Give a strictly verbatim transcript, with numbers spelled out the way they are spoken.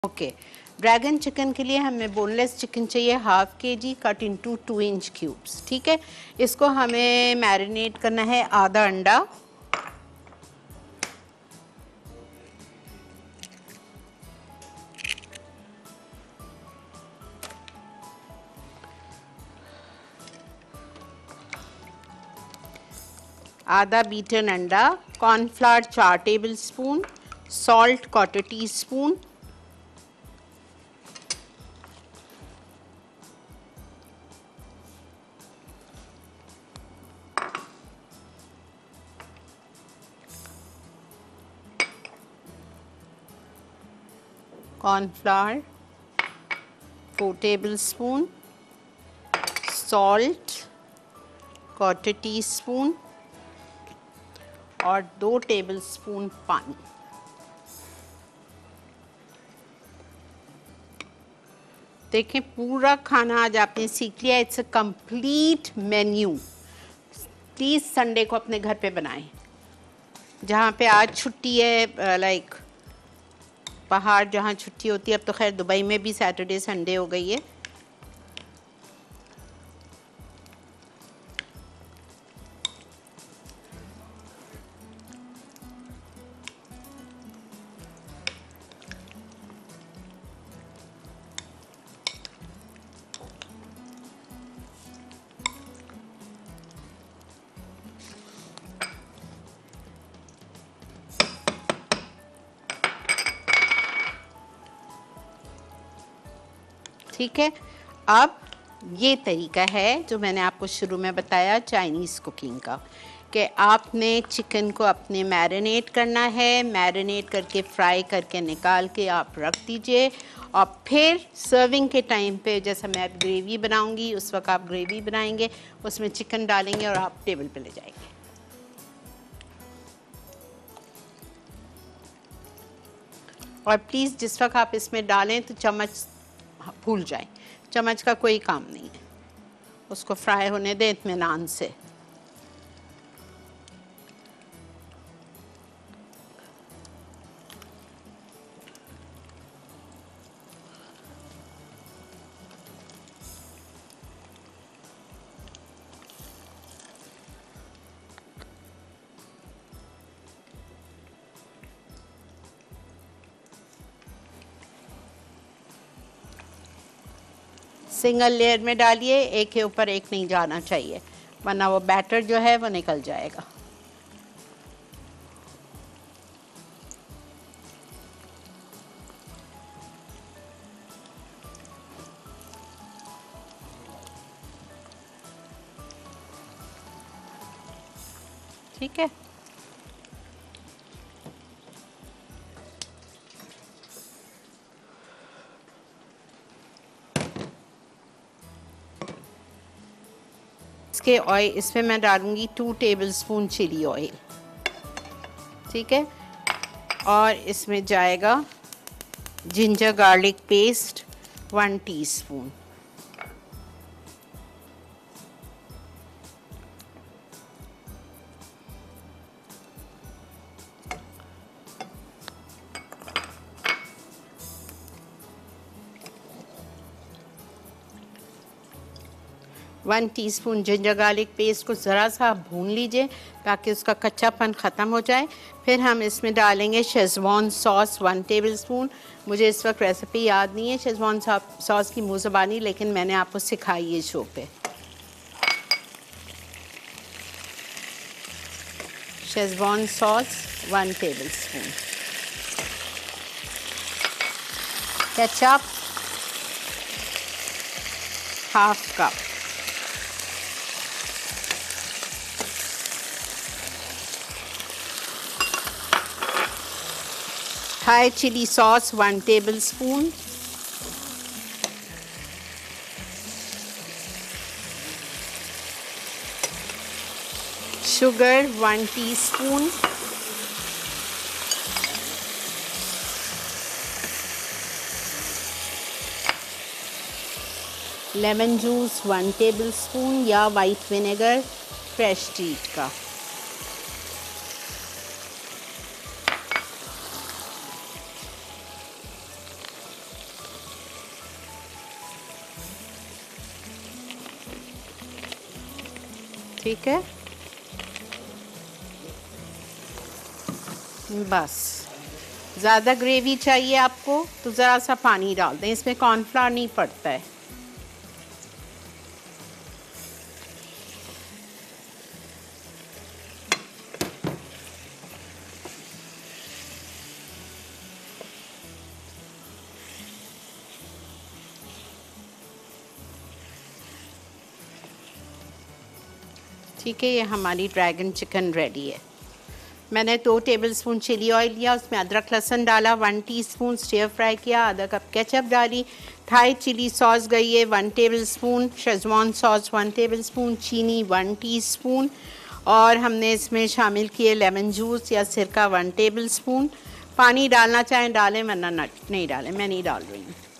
Okay, dragon chicken के लिए हमें बोनलेस चिकन चाहिए half K G cut into two inch cubes. ठीक है, इसको हमें मैरिनेट करना है आधा अंडा, आधा बीटन अंडा, कॉर्नफ्लावर चार tablespoon, salt quarter teaspoon, cornflour four tablespoon, salt quarter teaspoon और दो टेबल स्पून पानी। देखें, पूरा खाना आज आपने सीख लिया। It's a complete menu. Please Sunday को अपने घर पे बनाएं। जहाँ पे आज छुट्टी है, लाइक बाहर जहाँ छुट्टी होती है, अब तो खैर दुबई में भी सैटरडे संडे हो गई है। ठीक है, अब ये तरीका है जो मैंने आपको शुरू में बताया चाइनीज़ कुकिंग का, कि आपने चिकन को अपने मैरिनेट करना है, मैरिनेट करके फ्राई करके निकाल के आप रख दीजिए और फिर सर्विंग के टाइम पे, जैसा मैं अब ग्रेवी बनाऊंगी उस वक्त आप ग्रेवी बनाएंगे, उसमें चिकन डालेंगे और आप टेबल पे ले जाएंगे। और प्लीज़ जिस वक्त आप इसमें डालें तो चम्मच भूल जाए, चम्मच का कोई काम नहीं है, उसको फ्राई होने दें इत्मीनान से। सिंगल लेयर में डालिए, एक के ऊपर एक नहीं जाना चाहिए, वरना वो बैटर जो है वो निकल जाएगा। ठीक है, इसके ऑयल, इसमें मैं डालूंगी two tablespoon chilli oil. ठीक है, और इसमें जाएगा ginger garlic paste one teaspoon, one teaspoon ginger garlic paste को ज़रा सा भून लीजिए ताकि उसका कच्चापन ख़त्म हो जाए। फिर हम इसमें डालेंगे शेज़वान सॉस वन टेबलस्पून। मुझे इस वक्त रेसिपी याद नहीं है शेज़वान सॉस की मुँह ज़बानी, लेकिन मैंने आपको सिखाई है शो पे। Schezwan sauce one tablespoon, ketchup half cup, Thai chili sauce one tablespoon, sugar one teaspoon, lemon juice one tablespoon या white vinegar fresh treat का, ठीक है, बस ज़्यादा ग्रेवी चाहिए आपको तो ज़रा सा पानी डाल दें, इसमें कॉर्नफ्लावर नहीं पड़ता है। ठीक है, ये हमारी ड्रैगन चिकन रेडी है। मैंने दो टेबलस्पून चिली ऑयल लिया, उसमें अदरक लहसुन डाला, वन टीस्पून स्टिर फ्राई किया, आधा कप केचप डाली, थाई चिली सॉस गई है one tablespoon, schezwan sauce one tablespoon, चीनी वन टीस्पून, और हमने इसमें शामिल किए लेमन जूस या सिरका वन टेबलस्पून। पानी डालना चाहें डालें वरना नहीं डालें, मैं नहीं डाल रही हूँ।